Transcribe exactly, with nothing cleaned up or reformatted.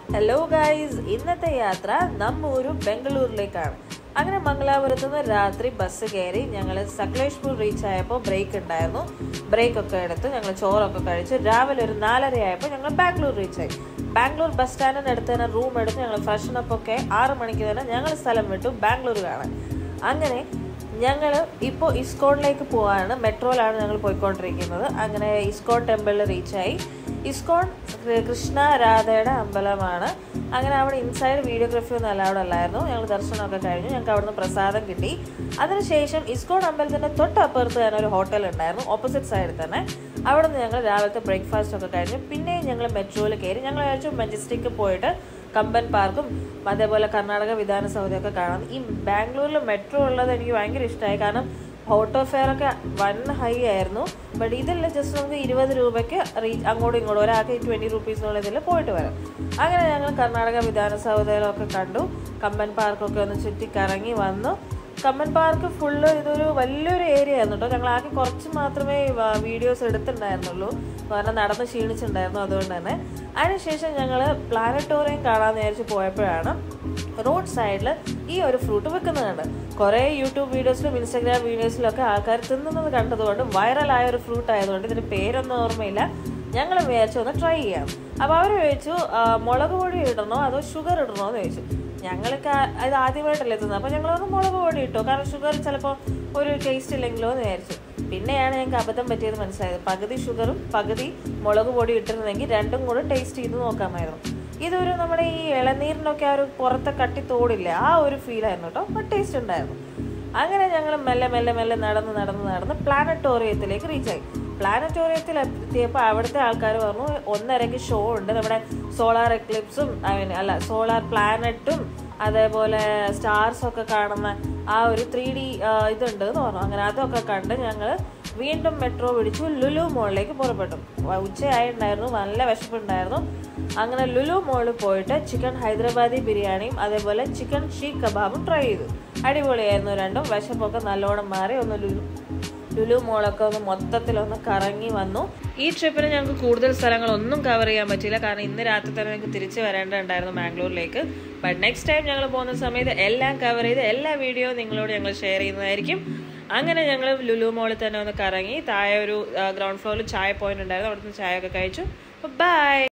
Hello guys, ഇന്നത്തെ യാത്ര നമ്മൂരു ബംഗളൂരിലേക്കാണ്. അങ്ങനെ മംഗലാപുരത്ത് നിന്ന് രാത്രി ബസ് കയറി ഞങ്ങൾ സക്ലേഷ്പൂർ റീച്ച് ആയപ്പോൾ ബ്രേക്ക് ഉണ്ടായിരുന്നു. ബ്രേക്ക് ഒക്കെ എടുത്ത് ഞങ്ങൾ ചോറൊക്കെ കഴിച്ച് രാവിലെ ഒരു നാലര ആയപ്പോൾ ഞങ്ങൾ ബാംഗ്ലൂർ റീച്ചായി. ബാംഗ്ലൂർ ബസ് സ്റ്റാൻഡിന് അടുത്ത് തന്നെ റൂം എടുത്ത് ഞങ്ങൾ ഫ്രഷനപ്പ് ഒക്കെ ആറ് മണിക്ക് തന്നെ ഞങ്ങൾ സ്ഥലം വിട്ടു ബാംഗ്ലൂർ കാണാൻ. അങ്ങനെ ഞങ്ങൾ ഇപ്പോൾ ഇസ്കോണിലേക്ക് പോവാണ്. മെട്രോയിലാണ് ഞങ്ങൾ പോയിക്കൊണ്ടിരിക്കുന്നത്. അങ്ങനെ ഇസ്കോൺ ടെമ്പിളിൽ റീച്ചായി. ഇസ്കോൺ കൃഷ്ണ രാധയുടെ അമ്പലമാണ്. അങ്ങനെ അവിടെ ഇൻസൈഡ് വീഡിയോഗ്രാഫി ഒന്നും അലൗഡ് അല്ലായിരുന്നു. ഞങ്ങൾ ദർശനമൊക്കെ കഴിഞ്ഞു. ഞങ്ങൾക്ക് അവിടുന്ന് പ്രസാദം കിട്ടി. അതിനുശേഷം ഇസ്കോൺ അമ്പലത്തിൻ്റെ തൊട്ടപ്പുറത്ത് തന്നെ ഒരു ഹോട്ടൽ ഉണ്ടായിരുന്നു, ഓപ്പോസിറ്റ് സൈഡിൽ തന്നെ. അവിടെ നിന്ന് ഞങ്ങൾ രാവിലത്തെ ബ്രേക്ക്ഫാസ്റ്റ് ഒക്കെ കഴിഞ്ഞു. പിന്നെയും ഞങ്ങൾ മെട്രോയിൽ കയറി. ഞങ്ങൾ വിചാരിച്ചു മെജസ്റ്റിക്ക് പോയിട്ട് കമ്പൻ പാർക്കും അതേപോലെ കർണാടക വിധാനസൗധയൊക്കെ കാണാം. ഈ ബാംഗ്ലൂരിൽ മെട്രോ ഉള്ളത് എനിക്ക് ഭയങ്കര ഇഷ്ടമായി. കാരണം ഓട്ടോ ഫെയർ ഒക്കെ വൺ ഹൈ ആയിരുന്നു. ബട്ട് ഇതിൽ ജസ്റ്റ് നമുക്ക് ഇരുപത് രൂപയ്ക്ക് റീച്ച് അങ്ങോട്ടും ഇങ്ങോട്ടും ഒരാൾക്ക് ട്വൻറ്റി റുപ്പീസിനുള്ള ഇതിൽ പോയിട്ട് വരാം. അങ്ങനെ ഞങ്ങൾ കർണാടക വിധാനസൗധയിലൊക്കെ കണ്ടു. കമ്പൻ പാർക്കൊക്കെ ഒന്ന് ചുറ്റി കറങ്ങി വന്നു. കമ്പൻ പാർക്ക് ഫുള്ള് ഇതൊരു വലിയൊരു ഏരിയ ആയിരുന്നു കേട്ടോ. ഞങ്ങൾ ആകെ കുറച്ച് മാത്രമേ വീഡിയോസ് എടുത്തിട്ടുണ്ടായിരുന്നുള്ളൂ, കാരണം നടന്ന് ക്ഷീണിച്ചിട്ടുണ്ടായിരുന്നു. അതുകൊണ്ട് തന്നെ അതിനുശേഷം ഞങ്ങൾ പ്ലാനറ്റോറിയം കാണാമെന്ന് വിചാരിച്ച് പോയപ്പോഴാണ് റോഡ് സൈഡിൽ ഈ ഒരു ഫ്രൂട്ട് വെക്കുന്നുണ്ട്. കുറേ യൂട്യൂബ് വീഡിയോസിലും ഇൻസ്റ്റാഗ്രാം വീഡിയോസിലും ഒക്കെ ആൾക്കാർ തിന്നുന്നത് കണ്ടതുകൊണ്ട് വൈറലായ ഒരു ഫ്രൂട്ട് ആയതുകൊണ്ട് ഇതിന് പേരൊന്നും ഓർമ്മയില്ല. ഞങ്ങൾ വിചാരിച്ചു ഒന്ന് ട്രൈ ചെയ്യാം. അപ്പോൾ അവർ ചോദിച്ചു മുളക് പൊടി ഇടണോ അതോ ഷുഗർ ഇടണോ എന്ന് ചോദിച്ചു. ഞങ്ങൾക്ക് ഇത് ആദ്യമായിട്ടല്ലേ എത്തുന്നത്. അപ്പോൾ ഞങ്ങളൊന്ന് മുളക് പൊടി ഇട്ടു, കാരണം ഷുഗർ ചിലപ്പോൾ ഒരു ടേസ്റ്റ് ഇല്ലെങ്കിലോ എന്ന് വിചാരിച്ചു. പിന്നെയാണ് ഞങ്ങൾക്ക് അബദ്ധം പറ്റിയത് മനസ്സിലായത്. പകുതി ഷുഗറും പകുതി മുളക് പൊടി ഇട്ടിരുന്നെങ്കിൽ രണ്ടും കൂടെ ടേസ്റ്റ് ചെയ്ത് നോക്കാമായിരുന്നു. ഇതൊരു നമ്മുടെ ഈ ഇളനീരിനൊക്കെ ആ ഒരു പുറത്തെ കട്ടി തോടില്ല, ആ ഒരു ഫീലായിരുന്നു കേട്ടോ. ബട്ട് ടേസ്റ്റ് ഉണ്ടായിരുന്നു. അങ്ങനെ ഞങ്ങൾ മെല്ലെ മെല്ലെ മെല്ലെ നടന്ന് നടന്ന് നടന്ന് പ്ലാനറ്റോറിയത്തിലേക്ക് റീച്ചായി. പ്ലാനറ്റോറിയത്തിൽ എത്തിയപ്പോൾ അവിടുത്തെ ആൾക്കാർ പറഞ്ഞു ഒന്നരയ്ക്ക് ഷോ ഉണ്ട്, നമ്മുടെ സോളാർ എക്ലിപ്സും ഐ മീൻ അല്ല സോളാർ പ്ലാനറ്റും അതേപോലെ സ്റ്റാർസൊക്കെ കാണുന്ന ആ ഒരു ത്രീ ഡി ഇതുണ്ട് എന്ന് പറഞ്ഞു. അങ്ങനെ അതൊക്കെ കണ്ട് ഞങ്ങൾ വീണ്ടും മെട്രോ പിടിച്ചു ലുലു മോളിലേക്ക് പുറപ്പെട്ടു. ഉച്ചയായിട്ടുണ്ടായിരുന്നു, നല്ല വിശപ്പുണ്ടായിരുന്നു. അങ്ങനെ ലുലു മോളിൽ പോയിട്ട് ചിക്കൻ ഹൈദരാബാദി ബിരിയാണിയും അതേപോലെ ചിക്കൻ ഷീഖ് കബാബും ട്രൈ ചെയ്തു. അടിപൊളിയായിരുന്നു രണ്ടും. വിശപ്പൊക്കെ നല്ലോണം മാറി ഒന്ന് ലുലു ലുലു മോളൊക്കെ ഒന്ന് മൊത്തത്തിലൊന്ന് കറങ്ങി വന്നു. ഈ ട്രിപ്പിന് ഞങ്ങൾക്ക് കൂടുതൽ സ്ഥലങ്ങളൊന്നും കവർ ചെയ്യാൻ പറ്റില്ല, കാരണം ഇന്ന് രാത്രി തന്നെ ഞങ്ങൾക്ക് തിരിച്ച് വരേണ്ടതുണ്ടായിരുന്നു ബാംഗ്ലൂരിലേക്ക്. ബട്ട് നെക്സ്റ്റ് ടൈം ഞങ്ങൾ പോകുന്ന സമയത്ത് എല്ലാം കവർ ചെയ്ത് എല്ലാ വീഡിയോയും നിങ്ങളോട് ഞങ്ങൾ ഷെയർ ചെയ്യുന്നതായിരിക്കും. അങ്ങനെ ഞങ്ങൾ ലുലു മോളിൽ തന്നെ ഒന്ന് കറങ്ങി. താഴെ ഒരു ഗ്രൗണ്ട് ഫ്ലോറിൽ ചായ പോയിന്റ് ഉണ്ടായിരുന്നു, അവിടുന്ന് ചായ ഒക്കെ കഴിച്ചു. ബൈ.